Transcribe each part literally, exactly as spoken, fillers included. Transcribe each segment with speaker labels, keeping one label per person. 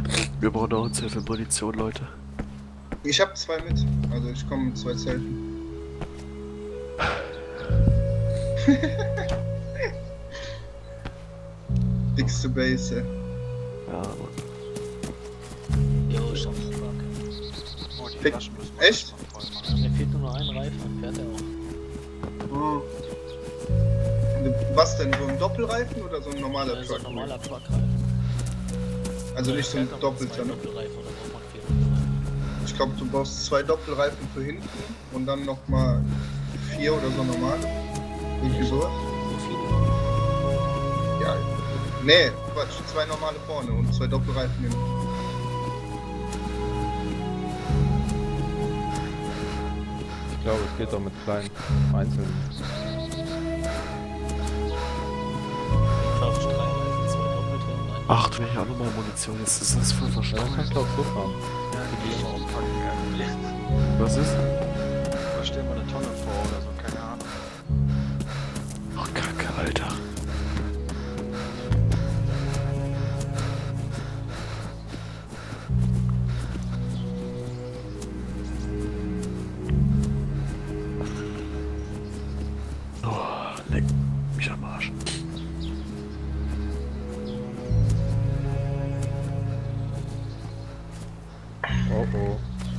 Speaker 1: Wir brauchen auch sehr viel Munition, Leute.
Speaker 2: Ich hab zwei mit. Also ich komme mit zwei Zelten. Dickste Base, ey.
Speaker 1: Ja, Mann.
Speaker 3: Jo, ich hab Bock.
Speaker 4: Oh, die
Speaker 2: Fick-
Speaker 4: Flaschen müssen wir
Speaker 2: echt?
Speaker 4: erstmal voll machen.
Speaker 3: Mir fehlt nur noch ein Reifen, dann fährt er auch.
Speaker 2: Oh. Was denn? So ein Doppelreifen oder so ein normaler
Speaker 3: Also ein
Speaker 2: Truck?
Speaker 3: normaler Truckreifen.
Speaker 2: Also nicht so ein
Speaker 3: Fährt auch mit
Speaker 2: doppelter,
Speaker 3: zwei
Speaker 2: ne?
Speaker 3: Doppelreifen oder braucht man vier?
Speaker 2: Ich glaube, du brauchst zwei Doppelreifen für hinten und dann nochmal vier oder so normal. Irgendwie sowas.
Speaker 3: So viele.
Speaker 2: Ja. Nee, Quatsch. Zwei normale vorne und zwei Doppelreifen hinten.
Speaker 5: Ich glaube, es geht auch mit kleinen einzelnen.
Speaker 3: Fahre ich drei Reifen, zwei doppelte und ein.
Speaker 1: Ach, du, ich auch nochmal Munition, jetzt ist das voll
Speaker 5: Ja, dann
Speaker 1: verstanden.
Speaker 5: kannst du auch so fahren.
Speaker 4: Ja, die müssen wir auspacken irgendwie.
Speaker 1: Was ist?
Speaker 4: Da stellen wir eine Tonne vor oder so, keine Ahnung.
Speaker 1: Ach, Kacke, Alter. Oh, leck mich am Arsch.
Speaker 5: Oh oh.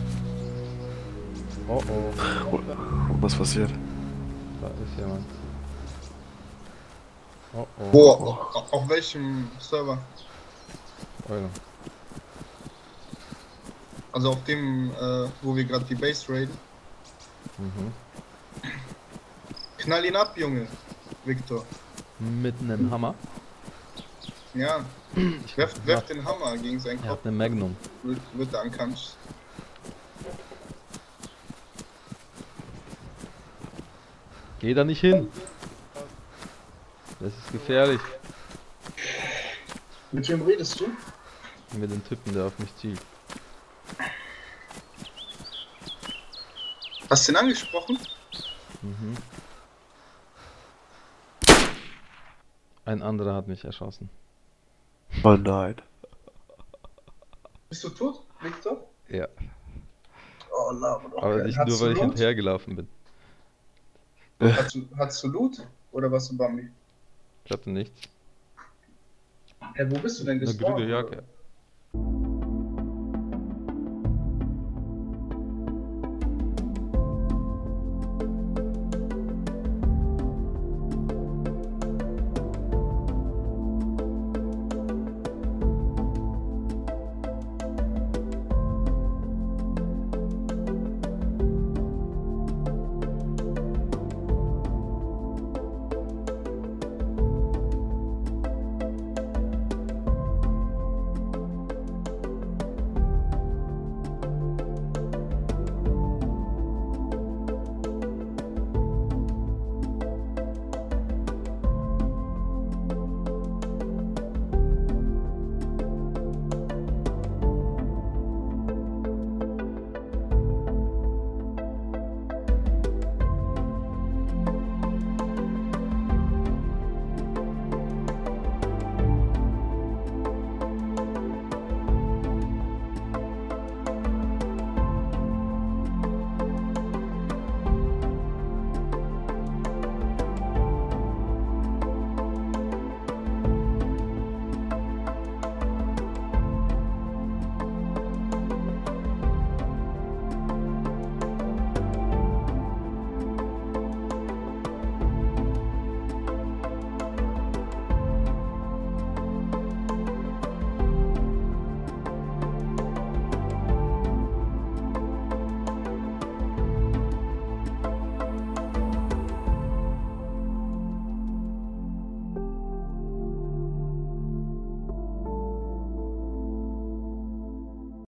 Speaker 5: Oh oh.
Speaker 1: Oh, was passiert?
Speaker 5: Da ist jemand. Oh oh.
Speaker 2: Wo? Auf, auf welchem Server?
Speaker 5: Eure.
Speaker 2: Also auf dem, äh, wo wir gerade die Base raiden.
Speaker 5: Mhm.
Speaker 2: Knall ihn ab, Junge. Victor.
Speaker 5: Mit einem Hammer.
Speaker 2: Ja. Werf, werf den Hammer gegen seinen
Speaker 5: Er
Speaker 2: Kopf.
Speaker 5: hat eine Magnum.
Speaker 2: Wird, wird er ankannt.
Speaker 5: Geh da nicht hin. Das ist gefährlich.
Speaker 2: Mit wem redest du?
Speaker 5: Mit dem Typen, der auf mich zielt.
Speaker 2: Hast du den angesprochen?
Speaker 5: Mhm. Ein anderer hat mich erschossen.
Speaker 1: Oh nein.
Speaker 2: Bist du tot, Victor?
Speaker 5: Ja.
Speaker 2: Oh, Lava doch.
Speaker 5: Aber nicht nur, weil ich hinterhergelaufen bin.
Speaker 2: Hast du, hast du Loot? Oder warst du Bambi?
Speaker 5: Ich hatte nichts.
Speaker 2: Hä, wo bist du denn
Speaker 5: Eine
Speaker 2: gespawnt?
Speaker 5: grüne Jacke.